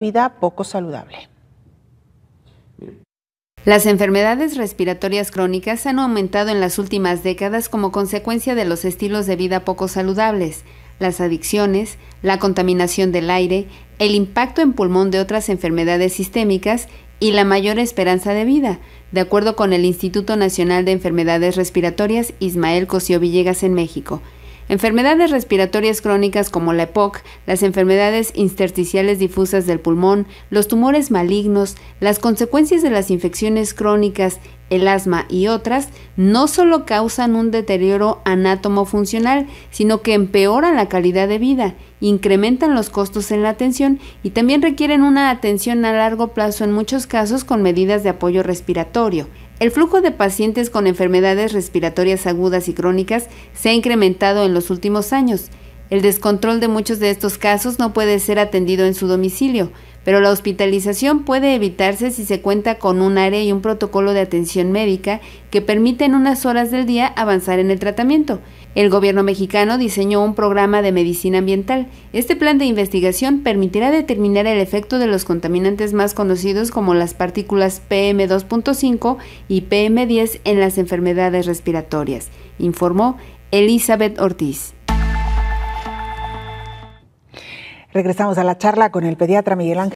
vida poco saludable. Las enfermedades respiratorias crónicas han aumentado en las últimas décadas como consecuencia de los estilos de vida poco saludables, las adicciones, la contaminación del aire, el impacto en pulmón de otras enfermedades sistémicas y la mayor esperanza de vida, de acuerdo con el Instituto Nacional de Enfermedades Respiratorias Ismael Cosío Villegas en México. Enfermedades respiratorias crónicas como la EPOC, las enfermedades intersticiales difusas del pulmón, los tumores malignos, las consecuencias de las infecciones crónicas, el asma y otras, no solo causan un deterioro anátomo-funcional, sino que empeoran la calidad de vida, incrementan los costos en la atención y también requieren una atención a largo plazo en muchos casos con medidas de apoyo respiratorio. El flujo de pacientes con enfermedades respiratorias agudas y crónicas se ha incrementado en los últimos años. El descontrol de muchos de estos casos no puede ser atendido en su domicilio, pero la hospitalización puede evitarse si se cuenta con un área y un protocolo de atención médica que permita en unas horas del día avanzar en el tratamiento. El gobierno mexicano diseñó un programa de medicina ambiental. Este plan de investigación permitirá determinar el efecto de los contaminantes más conocidos como las partículas PM2.5 y PM10 en las enfermedades respiratorias, informó Elizabeth Ortiz. Regresamos a la charla con el pediatra Miguel Ángel